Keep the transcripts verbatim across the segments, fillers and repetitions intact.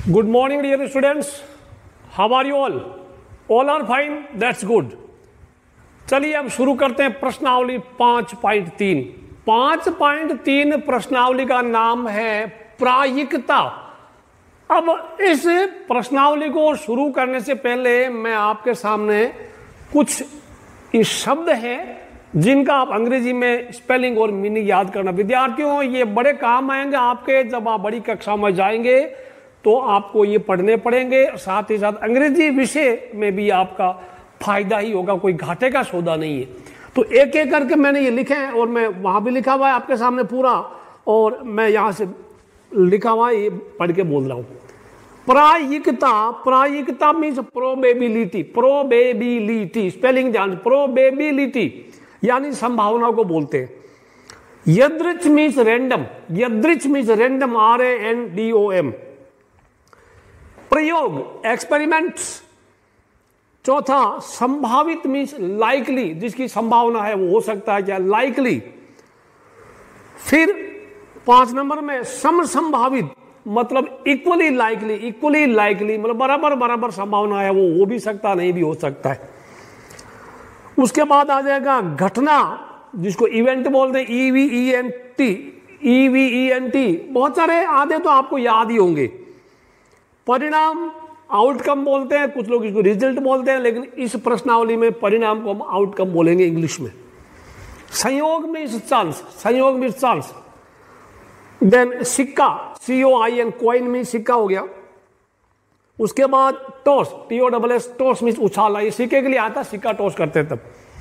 Good morning, dear students. How are you all? All are fine. That's good. चलिए अब शुरू करते हैं प्रश्नावली पांच पॉइंट तीन। पांच पॉइंट तीन प्रश्नावली का नाम है प्रायिकता। अब इस प्रश्नावली को शुरू करने से पहले मैं आपके सामने कुछ इस शब्द हैं जिनका आप अंग्रेजी में स्पेलिंग और मीनिंग याद करना। विद्यार्थियों, ये बड़े काम आएंगे आपके जब आप बड़ी कक्षा में जाएंगे तो आपको ये पढ़ने पड़ेंगे। साथ ही साथ अंग्रेजी विषय में भी आपका फायदा ही होगा, कोई घाटे का सौदा नहीं है। तो एक एक करके मैंने ये लिखे हैं और मैं वहाँ भी लिखा हुआ है आपके सामने पूरा, और मैं यहाँ से लिखा हुआ है ये पढ़ के बोल रहा हूँ। प्रायिकता, प्रायिकता मीन्स प्रोबेबिलिटी। प्रोबेबिलिटी स्पेलिंग ध्यान, प्रोबेबिलिटी यानी संभावना को बोलते हैं। यदृच मीन्स रैंडम, यदृच means random, R A N D O M. प्रयोग एक्सपेरिमेंट्स। चौथा संभावित मीन्स लाइकली, जिसकी संभावना है वो हो सकता है क्या, लाइकली। फिर पांच नंबर में समसंभावित मतलब इक्वली लाइकली, इक्वली लाइकली मतलब बराबर बराबर संभावना है, वो हो भी सकता नहीं भी हो सकता है। उसके बाद आ जाएगा घटना, जिसको इवेंट बोलते हैं, E V E N T, E V E N T. बहुत सारे आधे तो आपको याद ही होंगे। परिणाम आउटकम बोलते हैं, कुछ लोग इसको रिजल्ट बोलते हैं, लेकिन इस प्रश्नावली में परिणाम को हम आउटकम बोलेंगे इंग्लिश में। संयोग मीन्स चांस, संयोग मीन्स चांस। देन सिक्का, C O I N, coin means सिक्का हो गया। उसके बाद toss, T O double S, toss means उछाला, ये सिक्के के लिए आता, सिक्का टॉस करते तब।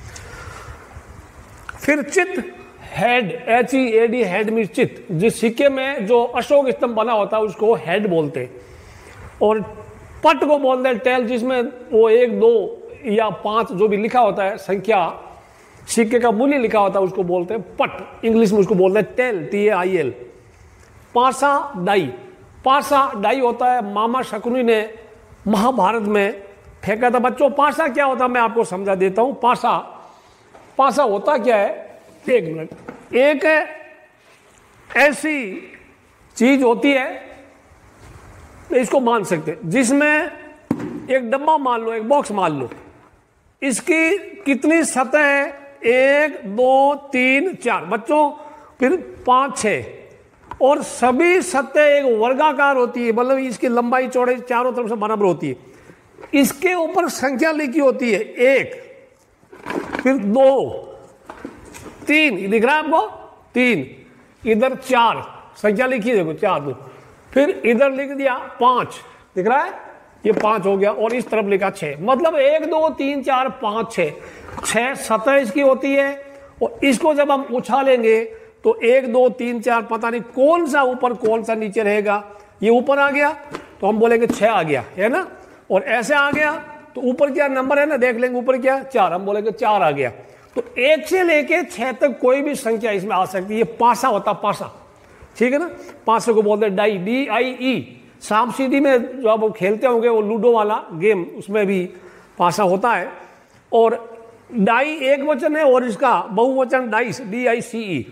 फिर चित, head, H E A D, head means चित। जिस सिक्के में जो अशोक स्तंभ बना होता है उसको हेड बोलते हैं। और पट को बोलते हैं टेल, जिसमें वो एक दो या पांच जो भी लिखा होता है संख्या, सिक्के का मूल्य लिखा होता है, उसको बोलते हैं पट। इंग्लिश में उसको बोलते हैं tail, T A I L. पासा डाई, पासा डाई होता है, मामा शकुनी ने महाभारत में फेंका था। बच्चों पासा क्या होता है मैं आपको समझा देता हूं। पासा, पासा होता क्या है, एक मिनट। एक ऐसी चीज होती है, इसको मान सकते हैं, जिसमें एक डब्बा मान लो, एक बॉक्स मान लो, इसकी कितनी सतह है, एक दो तीन चार बच्चों, फिर पांच छह, और सभी सतह एक वर्गाकार होती है, मतलब इसकी लंबाई चौड़ाई चारों तरफ से बराबर होती है। इसके ऊपर संख्या लिखी होती है, एक, फिर दो, तीन, दिख रहा है आपको, तीन, इधर चार, संख्या लिखी है देखो, चार, दो, फिर इधर लिख दिया पांच, दिख रहा है, ये पांच हो गया, और इस तरफ लिखा छह। मतलब एक दो तीन चार पांच छह, छह सतह इसकी होती है। और इसको जब हम उछालेंगे तो एक दो तीन चार, पता नहीं कौन सा ऊपर कौन सा नीचे रहेगा। ये ऊपर आ गया तो हम बोलेंगे छह आ गया, है ना। और ऐसे आ गया तो ऊपर क्या नंबर है ना, देख लेंगे ऊपर क्या, चार, हम बोलेंगे चार आ गया। तो एक से लेके छह तक कोई भी संख्या इसमें आ सकती है। ये पासा होता, पासा, ठीक है ना। पासे को बोलते हैं डाई, डी आई ई। सांप सीढ़ी में जो आप खेलते होंगे वो लूडो वाला गेम, उसमें भी पासा होता है। और डाई एक वचन है और इसका बहुवचन डाइस, डी आई सी ई।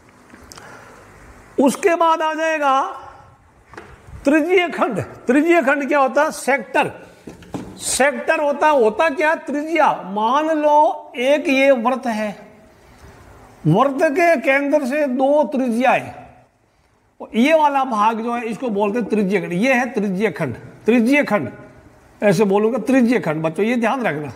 उसके बाद आ जाएगा तृतीय खंड। तृतीय खंड क्या होता है, सेक्टर। सेक्टर होता होता क्या, त्रिज्या। मान लो एक ये वृत्त है, वृत्त के केंद्र से दो त्रिज्याएं, ये वाला भाग जो है इसको बोलते हैं त्रिज्य खंड। ये है त्रिज्य खंड, त्रिज्य खंड ऐसे बोलूंगा, त्रिज्य खंड। बच्चों ये ध्यान रखना,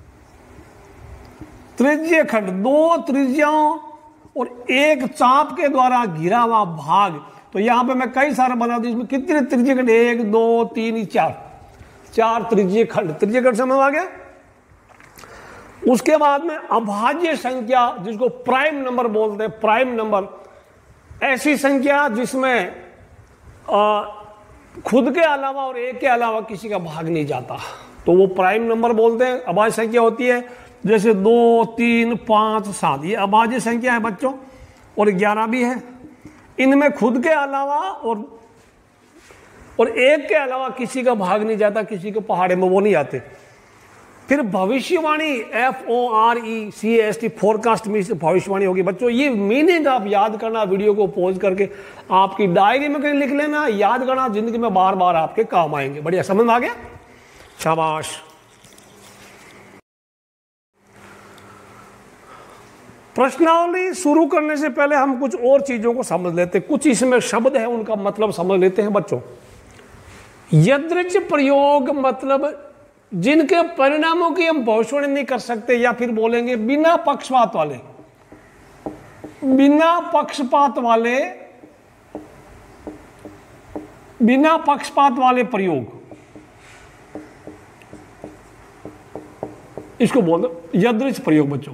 त्रिज्य खंड, दो त्रिज्याओं और एक चाप के द्वारा घिरा हुआ भाग। तो यहां पे मैं कई सारे बना दूं, इसमें कितने त्रिज्य खंड, एक दो तीन चार, चार त्रिज्य खंड। त्रिज्य खंड समझ आ गया। उसके बाद में अभाज्य संख्या, जिसको प्राइम नंबर बोलते हैं। प्राइम नंबर ऐसी संख्या जिसमें आ, खुद के अलावा और एक के अलावा किसी का भाग नहीं जाता, तो वो प्राइम नंबर बोलते हैं। अभाज्य संख्या होती है जैसे दो तीन पाँच सात, ये अभाज्य संख्या है बच्चों, और ग्यारह भी है। इनमें खुद के अलावा और और एक के अलावा किसी का भाग नहीं जाता, किसी के पहाड़े में वो नहीं आते। फिर भविष्यवाणी, F O R E C S T, forecast means भविष्यवाणी होगी। बच्चों ये मीनिंग आप याद करना, वीडियो को पॉज करके आपकी डायरी में कहीं लिख लेना, याद करना, जिंदगी में बार बार आपके काम आएंगे। बढ़िया, समझ में आ गया, शाबाश। प्रश्नावली शुरू करने से पहले हम कुछ और चीजों को समझ लेते हैं। कुछ इसमें शब्द है उनका मतलब समझ लेते हैं बच्चों। यदृच प्रयोग मतलब जिनके परिणामों की हम भविष्यवाणी नहीं कर सकते, या फिर बोलेंगे बिना पक्षपात वाले, बिना पक्षपात वाले बिना पक्षपात वाले प्रयोग, इसको बोलते यदृच प्रयोग बच्चों।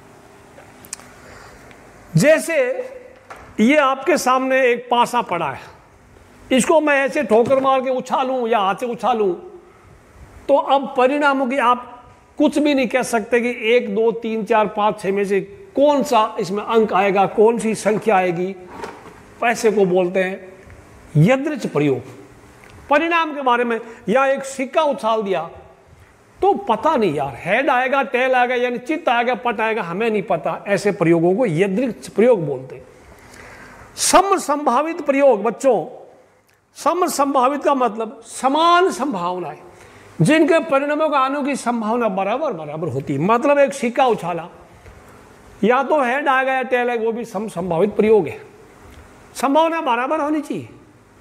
जैसे ये आपके सामने एक पासा पड़ा है, इसको मैं ऐसे ठोकर मार के उछालूं या हाथ से उछालूं, तो अब परिणामों की आप कुछ भी नहीं कह सकते कि एक दो तीन चार पाँच छः में से कौन सा इसमें अंक आएगा, कौन सी संख्या आएगी। पैसे को बोलते हैं यदृच प्रयोग। परिणाम के बारे में, या एक सिक्का उछाल दिया तो पता नहीं यार, हेड आएगा, टेल आएगा, यानी चित्त आएगा, पट आएगा, हमें नहीं पता। ऐसे प्रयोगों को यदृच प्रयोग बोलते हैं। सम संभावित प्रयोग बच्चों, सम संभावित का मतलब समान संभावनाएं, जिनके परिणामों का आने की संभावना बराबर बराबर होती है। मतलब एक सिक्का उछाला, या तो हेड आएगा या टेल आएगा, वो भी सम संभावित प्रयोग है। संभावना बराबर होनी चाहिए।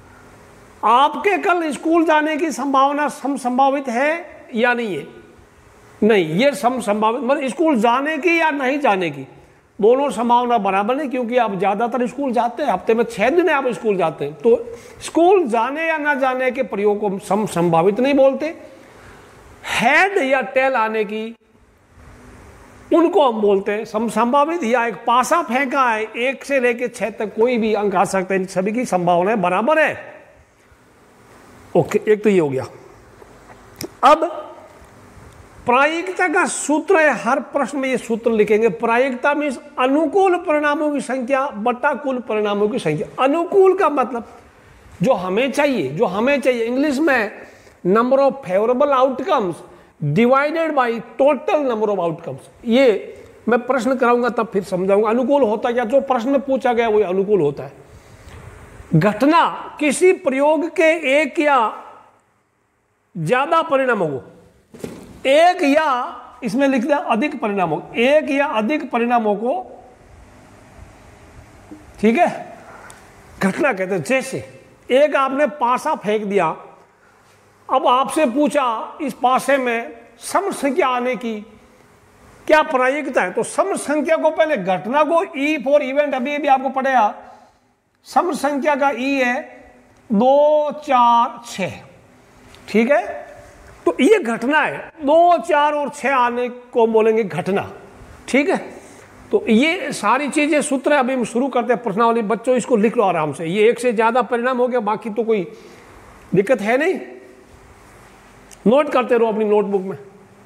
आपके कल स्कूल जाने की संभावना सम संभावित है या नहीं है? नहीं, ये सम संभावित मतलब स्कूल जाने की या नहीं जाने की, दोनों संभावना बराबर नहीं, क्योंकि आप ज्यादातर स्कूल जाते हैं, हफ्ते में छह दिन आप स्कूल जाते हैं, तो स्कूल जाने या ना जाने के प्रयोग को सम संभावित नहीं बोलते। हेड या टेल आने की, उनको हम बोलते हैं सम संभावित। या एक पासा फेंका है, एक से लेकर छह तक कोई भी अंक आ सकते हैं, सभी की संभावनाएं बराबर है। ओके, एक तो ये हो गया। अब प्रायिकता का सूत्र है, हर प्रश्न में ये सूत्र लिखेंगे। प्रायिकता मीन्स अनुकूल परिणामों की संख्या बटा कुल परिणामों की संख्या। अनुकूल का मतलब जो हमें चाहिए, जो हमें चाहिए इंग्लिश में number of favourable outcomes divided by total number of outcomes. ये मैं प्रश्न कराऊंगा तब फिर समझाऊंगा अनुकूल होता क्या। जो प्रश्न में पूछा गया वो अनुकूल होता है। घटना किसी प्रयोग के एक या ज्यादा परिणामों को, एक या इसमें लिख दिया अधिक परिणामों, एक या अधिक परिणामों को, ठीक है, घटना कहते हैं। जैसे एक आपने पासा फेंक दिया, अब आपसे पूछा इस पासे में सम संख्या आने की क्या प्रायिकता है, तो सम संख्या को पहले घटना को ई फॉर इवेंट, अभी भी आपको पढ़ेगा, सम संख्या का ई है दो चार छह, ठीक है, तो ये घटना है। दो चार और छह आने को बोलेंगे घटना, ठीक है। तो ये सारी चीजें सूत्र है। अभी हम शुरू करते हैं प्रश्नावली। बच्चों इसको लिख लो आराम से। ये एक से ज्यादा परिणाम हो गया, बाकी तो कोई दिक्कत है नहीं। नोट करते रहो अपनी नोटबुक में।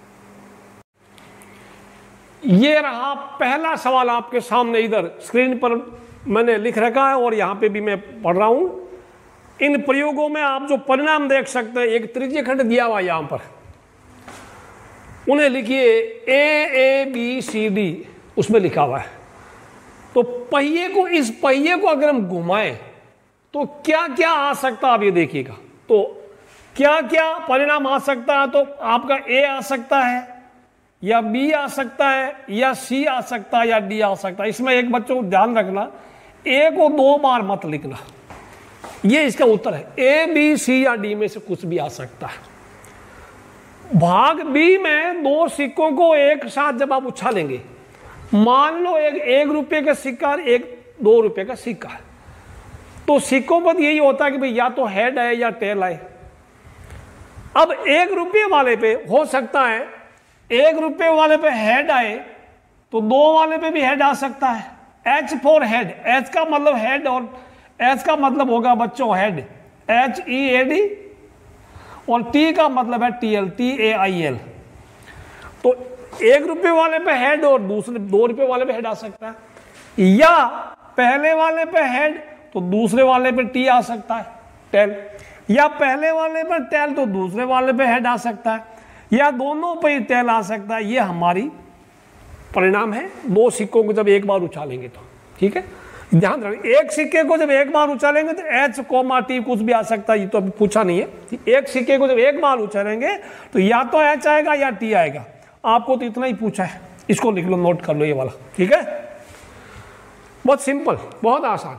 ये रहा पहला सवाल आपके सामने, इधर स्क्रीन पर मैंने लिख रखा है और यहां पे भी मैं पढ़ रहा हूं। इन प्रयोगों में आप जो परिणाम देख सकते हैं, एक त्रिज्य खंड दिया हुआ यहां पर, उन्हें लिखिए ए ए बी सी डी, उसमें लिखा हुआ है। तो पहिए को, इस पहिए को अगर हम घुमाएं तो क्या क्या आ सकता है आप ये देखिएगा। तो क्या क्या परिणाम आ सकता है, तो आपका ए आ सकता है, या बी आ सकता है, या सी आ सकता है, या डी आ सकता है। इसमें एक बच्चों को ध्यान रखना, ए को दो बार मत लिखना, ये इसका उत्तर है। ए बी सी या डी में से कुछ भी आ सकता है। भाग बी में दो सिक्कों को एक साथ जब आप उछालेंगे, मान लो एक एक रुपये का सिक्का और एक दो रुपये का सिक्का है, तो सिक्कों पर यही होता है कि भाई या तो हेड है या टेल है। अब एक रुपये वाले पे हो सकता है, एक रुपये वाले पे हेड आए तो दो वाले पे भी हेड आ सकता है। एच फॉर हेड, एच का मतलब हेड और एच का मतलब होगा बच्चों head, H E A D, और टी का मतलब है T L, T A I L. तो एक रुपये वाले पे हेड और दूसरे दो रुपये वाले पे हेड आ सकता है, या पहले वाले पे हेड तो दूसरे वाले पे टी आ सकता है टेल, या पहले वाले पे टेल तो दूसरे वाले पे हेड आ सकता है, या दोनों पे टेल आ सकता है। ये हमारी परिणाम है दो सिक्कों को जब एक बार उछालेंगे तो। ठीक है, ध्यान रखें, एक सिक्के को जब एक बार उछालेंगे तो एच कोमा टी कुछ भी आ सकता है, ये तो अभी पूछा नहीं है। एक सिक्के को जब एक बार उछालेंगे तो या तो एच आएगा या टी आएगा। आपको तो इतना ही पूछा है, इसको लिख लो, नोट कर लो ये वाला। ठीक है, बहुत सिंपल, बहुत आसान।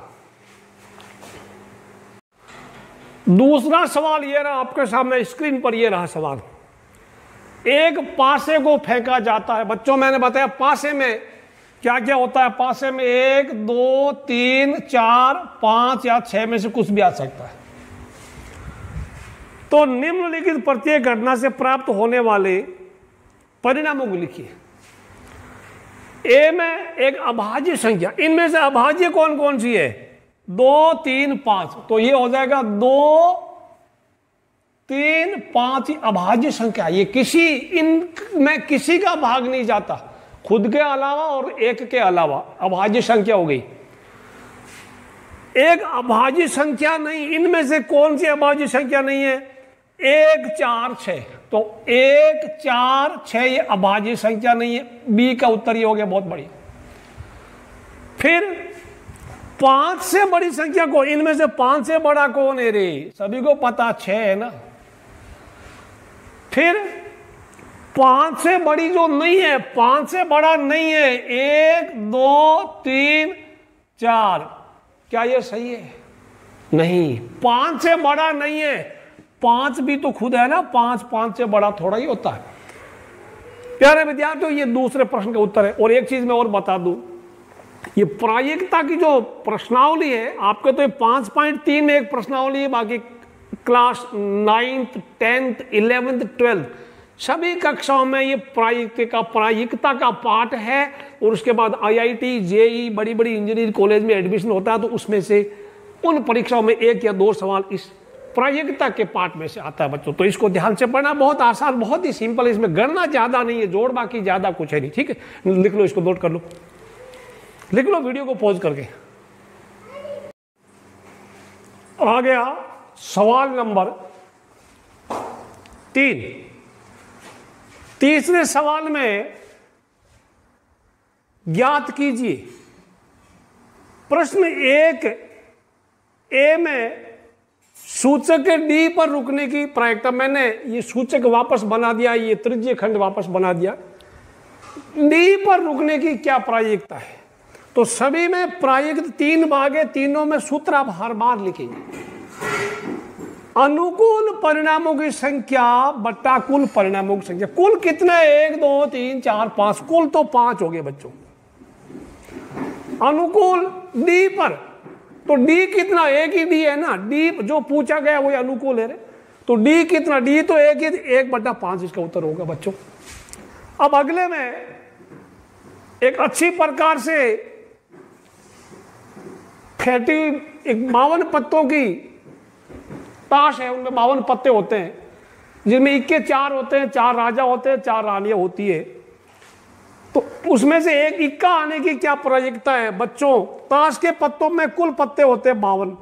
दूसरा सवाल ये रहा आपके सामने स्क्रीन पर, ये रहा सवाल। एक पासे को फेंका जाता है। बच्चों मैंने बताया पासे में क्या क्या होता है। पासे में एक दो तीन चार पांच या छह में से कुछ भी आ सकता है। तो निम्नलिखित प्रत्येक घटना से प्राप्त होने वाले परिणामों को लिखिए। ए में एक अभाज्य संख्या, इनमें से अभाज्य कौन कौन सी है? दो तीन पांच। तो ये हो जाएगा दो तीन पांच अभाज्य संख्या। ये किसी इनमें किसी का भाग नहीं जाता, खुद के अलावा और एक के अलावा अभाज्य संख्या हो गई। एक अभाज्य संख्या नहीं, इनमें से कौन सी अभाज्य संख्या नहीं है? एक चार छह। तो एक चार छह ये अभाज्य संख्या नहीं है। बी का उत्तर ये हो गया, बहुत बढ़िया। फिर पांच से बड़ी संख्या को, इनमें से पांच से बड़ा कौन है रे? सभी को पता छह है ना। फिर पांच से बड़ी जो नहीं है, पांच से बड़ा नहीं है, एक दो तीन चार, क्या ये सही है? नहीं, पांच से बड़ा नहीं है। पांच भी तो खुद है ना, पांच पांच से बड़ा थोड़ा ही होता है। प्यारे विद्यार्थियों, ये दूसरे प्रश्न का उत्तर है। और एक चीज मैं और बता दूं, ये प्रायिकता की जो प्रश्नावली है आपके, तो ये पांच पॉइंट तीन में एक प्रश्नावली है, बाकी class ninth tenth eleventh twelfth सभी कक्षाओं में ये प्रायिकता प्रायिकता का पाठ है। और उसके बाद आईआईटी जेई बड़ी बड़ी इंजीनियरिंग कॉलेज में एडमिशन होता है, तो उसमें से उन परीक्षाओं में एक या दो सवाल इस प्रायिकता के पाठ में से आता है बच्चों। तो इसको ध्यान से पढ़ना, बहुत आसान, बहुत ही सिंपल। इसमें गणना ज्यादा नहीं है, जोड़ बाकी ज्यादा कुछ है नहीं। ठीक है, लिख लो, इसको नोट कर लो, लिख लो वीडियो को पॉज करके। आ गया सवाल नंबर तीन। तीसरे सवाल में ज्ञात कीजिए। प्रश्न एक ए में सूचक डी पर रुकने की प्रायिकता, मैंने ये सूचक वापस बना दिया, ये तृतीय खंड वापस बना दिया। डी पर रुकने की क्या प्रायिकता है? तो सभी में प्रायिकता तीन भाग है, तीनों में सूत्र आप हर बार लिखेंगे। अनुकूल परिणामों की संख्या बट्टा कुल परिणामों की संख्या। कुल कितने? एक दो तीन चार पांच, कुल तो पांच हो गए बच्चों। अनुकूल डी पर, तो डी कितना? एक ही डी है ना, डी जो पूछा गया वो अनुकूल है रे। तो डी कितना? डी तो एक ही, एक बट्टा पांच इसका उत्तर होगा बच्चों। अब अगले में एक अच्छी प्रकार से फैटी एक बावन पत्तों की ताश है, उनमें बावन पत्ते होते हैं, जिनमें इक्के चार होते हैं, चार राजा होते हैं, चार रानियां होती है। तो उसमें से एक इक्का आने की क्या प्रायिकता है बच्चों? ताश के पत्तों में कुल पत्ते होते हैं बावन,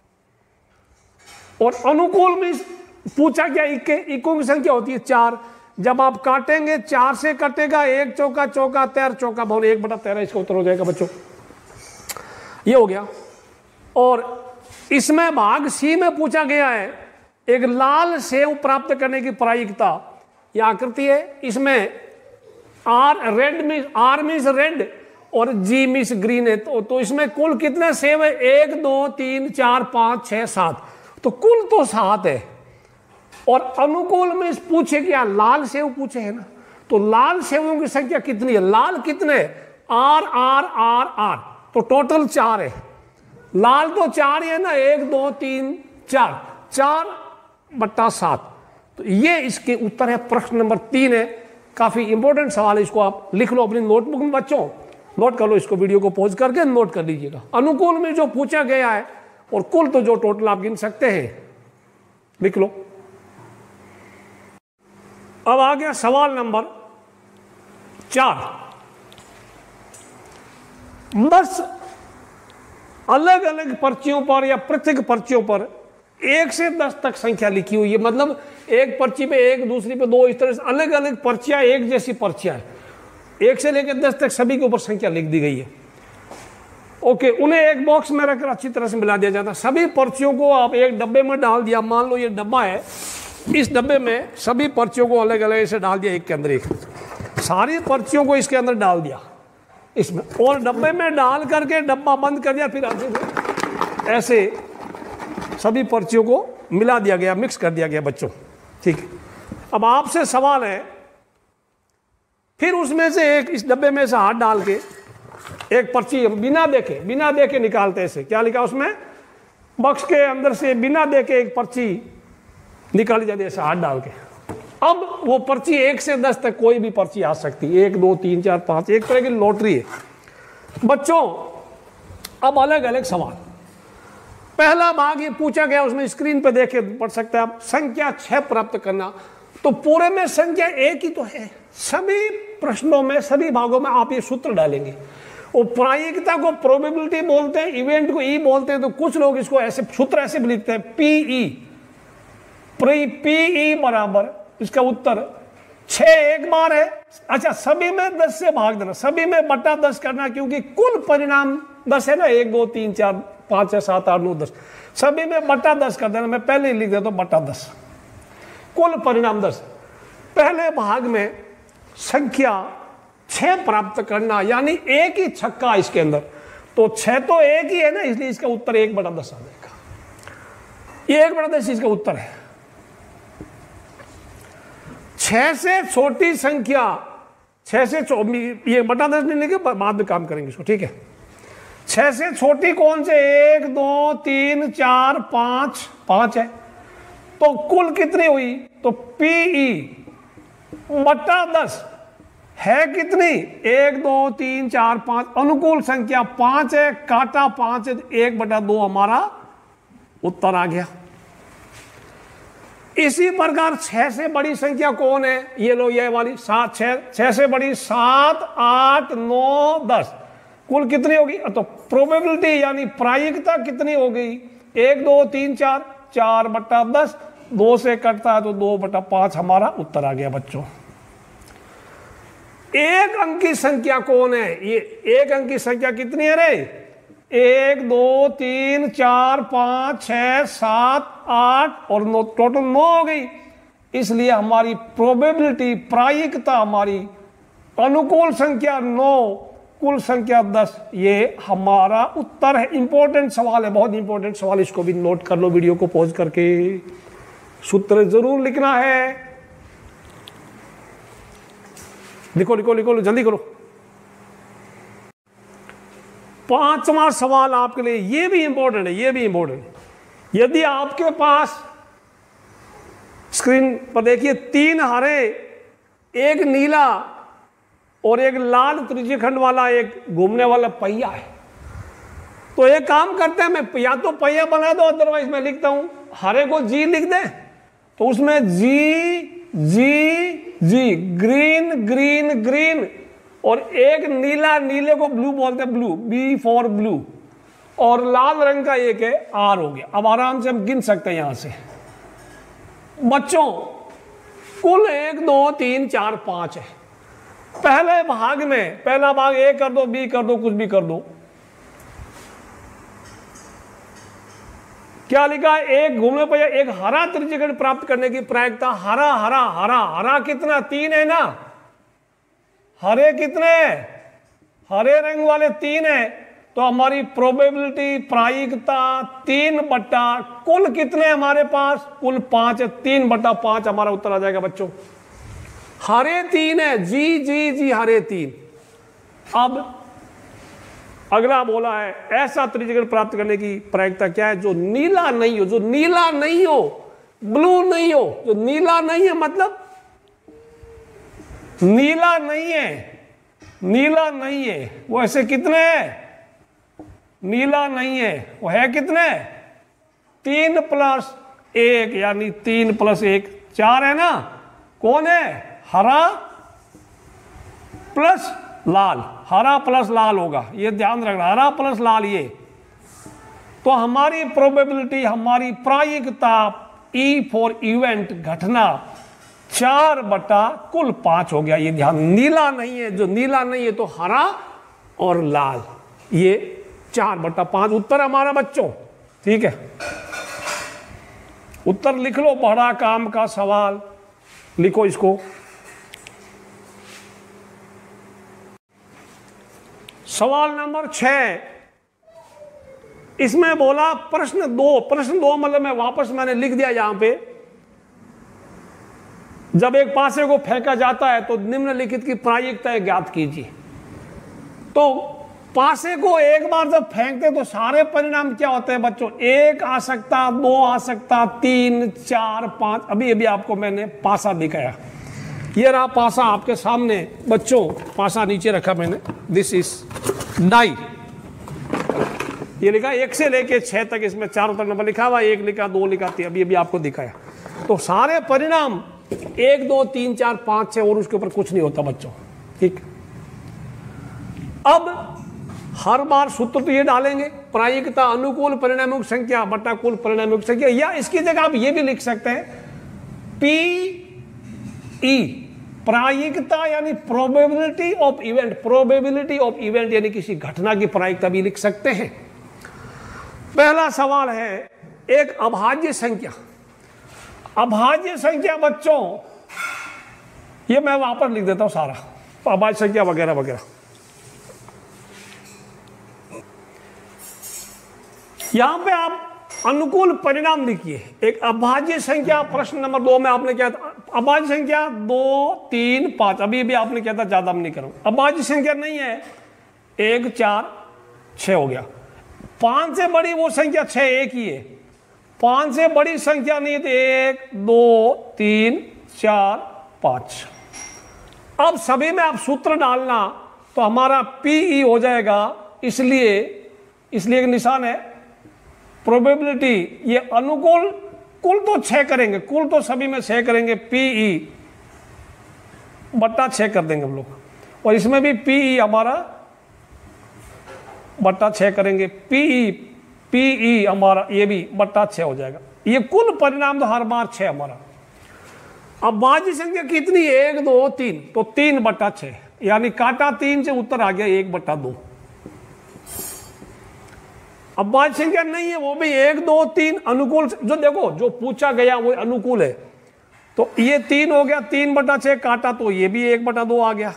और अनुकूल में पूछा क्या? इक्के, इक्कों की संख्या होती है चार। जब आप काटेंगे चार से कटेगा, एक चौका चौका तेरह, चौका बावन, एक बटा तेरह इसका उत्तर हो जाएगा बच्चों। ये हो गया। और इसमें भाग सी में पूछा गया है एक लाल सेव प्राप्त करने की प्रायिकता। यह आकृति है, इसमें R red means R means red और जी मीन्स ग्रीन है। तो, तो इसमें कुल कितने सेव है? एक दो तीन चार पांच छह सात, तो कुल तो सात है। और अनुकूल में पूछे क्या? लाल सेव पूछे है ना, तो लाल सेवों की संख्या कितनी है? लाल कितने? आर आर आर आर, तो टोटल चार है। लाल तो चार है ना, एक दो तीन चार, चार बट्टा सात। तो ये इसके उत्तर है। प्रश्न नंबर तीन है, काफी इंपॉर्टेंट सवाल है, इसको आप लिख लो अपनी नोटबुक में बच्चों, नोट कर लो इसको, वीडियो को पॉज करके नोट कर लीजिएगा। अनुकूल में जो पूछा गया है और कुल तो जो टोटल आप गिन सकते हैं, लिख लो। अब आ गया सवाल नंबर चार। बस अलग अलग पर्चियों पर या पृथक पर्चियों पर एक से दस तक संख्या लिखी हुई है, मतलब एक पर्ची पे एक, दूसरी पे दो, इस तरह से अलग अलग पर्चियां, एक जैसी पर्चियां है। एक से लेकर दस तक सभी के ऊपर संख्या लिख दी गई है। ओके, उन्हें एक बॉक्स में रखकर अच्छी तरह से मिला दिया जाता है। सभी पर्चियों को आप एक डब्बे में डाल दिया, मान लो ये डब्बा है, इस डब्बे में सभी पर्चियों को अलग अलग ऐसे डाल दिया, एक के अंदर एक, सारी पर्चियों को इसके अंदर डाल दिया इसमें, और डब्बे में डाल करके डब्बा बंद कर दिया, फिर ऐसे सभी पर्चियों को मिला दिया गया, मिक्स कर दिया गया बच्चों। ठीक है, अब आपसे सवाल है, फिर उसमें से एक, इस डब्बे में से हाथ डाल के एक पर्ची बिना देखे बिना देखे निकालते ऐसे, क्या लिखा उसमें, बॉक्स के अंदर से बिना देखे एक पर्ची निकाली जाती है ऐसे हाथ डाल के। अब वो पर्ची एक से दस तक कोई भी पर्ची आ सकती है, एक दो तीन चार पाँच, एक तरह की लॉटरी है बच्चों। अब अलग अलग सवाल, पहला भाग ये पूछा गया, उसमें स्क्रीन पे देखे पढ़ सकते हैं आप, संख्या छह प्राप्त करना। तो पूरे में संख्या एक ही तो है, सभी प्रश्नों में सभी भागों में आप ये सूत्र डालेंगे। वो प्रायिकता को प्रोबेबिलिटी बोलते हैं, इवेंट को ई बोलते हैं, तो कुछ लोग इसको ऐसे सूत्र ऐसे भी लिखते हैं, पीई, पीई बराबर, इसका उत्तर छह एक बार है। अच्छा, सभी में दस से भाग देना, सभी में बटा दस करना, क्योंकि कुल परिणाम दस है ना, एक दो तीन चार पाँच छः सात आठ नौ दस, सभी में बटा दस कर देना। मैं पहले ही लिख देता हूँ बटा दस, कुल परिणाम दस। पहले भाग में संख्या छह प्राप्त करना, यानी एक ही छक्का इसके अंदर, तो छह तो एक ही है ना, इसलिए इसका उत्तर एक बटा दस आ जाएगा। ये एक बटा दस इसका उत्तर है। छह से छोटी संख्या, छह से ये बटा दस नहीं लिखे, बाद में काम करेंगे इसको, ठीक है। छह से छोटी कौन से, एक दो तीन चार पांच, पांच है, तो कुल कितनी हुई, तो पीई बटा दस है कितनी, एक दो तीन चार पांच, अनुकूल संख्या पांच है, काटा पांच है, एक बटा दो हमारा उत्तर आ गया। इसी प्रकार छह से बड़ी संख्या कौन है, ये लो ये वाली सात, छह छह से बड़ी सात आठ नौ दस, कुल कितनी होगी, तो प्रोबेबिलिटी यानी प्रायिकता कितनी हो गई, एक दो तीन चार, चार बटा दस, दो से कटता है तो दो बटा पांच हमारा उत्तर आ गया बच्चों। एक अंकी संख्या कौन है, ये एक अंकी संख्या कितनी है रे, एक दो तीन चार पाँच छः सात आठ और नौ, टोटल नौ हो गई। इसलिए हमारी प्रोबेबिलिटी प्रायिकता हमारी अनुकूल संख्या नौ, कुल संख्या दस, ये हमारा उत्तर है। इंपॉर्टेंट सवाल है, बहुत इंपॉर्टेंट सवाल, इसको भी नोट कर लो, वीडियो को पॉज करके सूत्र जरूर लिखना है। लिखो लिखो लिखो जल्दी करो। पांचवा सवाल आपके लिए, ये भी इंपॉर्टेंट है, ये भी इंपॉर्टेंट। यदि आपके पास स्क्रीन पर देखिए तीन हरे, एक नीला और एक लाल त्रिज्यखंड वाला एक घूमने वाला पहिया है, तो एक काम करते हैं, मैं या तो पहिया बना दो, अदरवाइज मैं लिखता हूं हरे को जी लिख दे, तो उसमें G G G, green green green, और एक नीला, नीले को ब्लू बोलते हैं, ब्लू, बी फॉर ब्लू, और लाल रंग का एक है आर हो गया। अब आराम से हम गिन सकते हैं यहां से बच्चों, कुल एक दो तीन चार पांच है। पहले भाग में, पहला भाग ए कर दो, बी कर दो, कुछ भी कर दो, क्या लिखा, एक घूमने पर एक हरा त्रिज्यखंड प्राप्त करने की प्रायिकता, हरा हरा हरा हरा कितना, तीन है ना, हरे कितने, हरे रंग वाले तीन है, तो हमारी प्रोबेबिलिटी प्रायिकता तीन बट्टा, कुल कितने हमारे पास, कुल पांच है, तीन बट्टा पांच हमारा उत्तर आ जाएगा बच्चों। हरे तीन है, जी जी जी हरे तीन। अब अगला बोला है, ऐसा त्रिज्यखंड प्राप्त करने की प्रायिकता क्या है, जो नीला नहीं हो, जो नीला नहीं हो, ब्लू नहीं हो, जो नीला नहीं है, मतलब नीला नहीं है, नीला नहीं है, वो ऐसे कितने है, नीला नहीं है, वो है कितने, तीन प्लस एक, यानी तीन प्लस एक चार है ना, कौन है, हरा प्लस लाल, हरा प्लस लाल होगा, ये ध्यान रखना, हरा प्लस लाल, ये तो हमारी प्रोबेबिलिटी, हमारी प्रायिकता ई फॉर इवेंट, घटना, चार बटा कुल पांच हो गया। ये ध्यान, नीला नहीं है, जो नीला नहीं है तो हरा और लाल, ये चार बटा पांच उत्तर हमारा बच्चों। ठीक है, उत्तर लिख लो, बड़ा काम का सवाल लिखो इसको। सवाल नंबर छह, इसमें बोला प्रश्न दो, प्रश्न दो मतलब मैं वापस मैंने लिख दिया यहां पे, जब एक पासे को फेंका जाता है तो निम्नलिखित की प्रायिकता ज्ञात कीजिए। तो पासे को एक बार जब फेंकते तो सारे परिणाम क्या होते हैं बच्चों? एक आ सकता, दो आ सकता, तीन, चार, पांच। अभी अभी आपको मैंने पासा दिखाया, ये रहा पासा आपके सामने बच्चों, पासा नीचे रखा मैंने, दिस इज डाई। ये लिखा एक से लेके छह तक, इसमें चारों तरफ नंबर लिखा हुआ, एक लिखा, दो लिखा, तीन, अभी अभी आपको दिखाया। तो सारे परिणाम एक, दो, तीन, चार, पांच, छह और उसके ऊपर कुछ नहीं होता बच्चों। ठीक, अब हर बार सूत्र तो ये डालेंगे, प्रायिकता अनुकूल परिणामों की संख्या बटा कुल परिणामों की संख्या, या इसकी जगह आप ये भी लिख सकते हैं पी ई, प्रायिकता यानी probability of event, probability of event यानी किसी घटना की प्रायिकता भी लिख सकते हैं। पहला सवाल है एक अभाज्य संख्या। अभाज्य संख्या बच्चों, ये मैं वापस लिख देता हूं सारा, अभाज्य संख्या वगैरह वगैरह। यहां पे आप अनुकूल परिणाम लिखिए। एक अभाज्य संख्या, प्रश्न नंबर दो में आपने क्या था, अभाज्य संख्या दो, तीन, पांच, अभी भी आपने क्या था, ज्यादा हम नहीं करूंगा। अभाज्य संख्या नहीं है, एक, चार, छह हो गया। पांच से बड़ी वो संख्या छह एक ही है, पांच से बड़ी संख्या नहीं है तो एक, दो, तीन, चार, पांच। अब सभी में आप सूत्र डालना तो हमारा पीई हो जाएगा, इसलिए इसलिए एक निशान है प्रोबेबिलिटी, ये अनुकूल, कुल तो छह करेंगे, कुल तो सभी में छह करेंगे, पीई बट्टा छह कर देंगे हम लोग, और इसमें भी पीई हमारा बट्टा छह करेंगे, पीई पीई हमारा ये भी बट्टा छह हो जाएगा। ये कुल परिणाम तो हर बार छह हमारा। अब भाज्य संख्या कितनी? एक, दो, तीन, तो तीन बट्टा छह, यानी काटा तीन से उत्तर आ गया एक बट्टा दो। अब भाज्य संख्या नहीं है, वो भी एक, दो, तीन अनुकूल, जो देखो जो पूछा गया वो अनुकूल है, तो ये तीन हो गया, तीन बटा छह काटा तो ये भी एक बटा दो आ गया।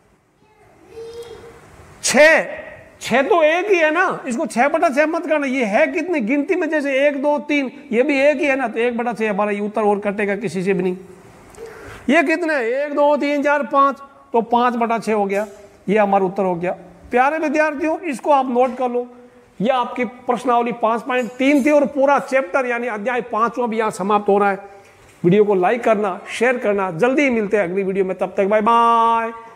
छह, छह तो एक ही है ना, इसको छह बटा छह मत करना, ये है कितनी गिनती में, जैसे एक, दो, तीन, ये भी एक ही है ना, तो एक बटा छह हमारा ये उत्तर और कटेगा किसी से भी नहीं। ये कितने? एक, दो, तीन, चार, पांच, तो पांच बटा छह हो गया, ये हमारा उत्तर हो गया। प्यारे विद्यार्थियों, इसको आप नोट कर लो, ये आपकी प्रश्नावली पांच पॉइंट तीन थी और पूरा चैप्टर यानी अध्याय पांचवा भी यहाँ समाप्त हो रहा है। वीडियो को लाइक करना, शेयर करना, जल्दी ही मिलते हैं अगली वीडियो में, तब तक बाय बाय।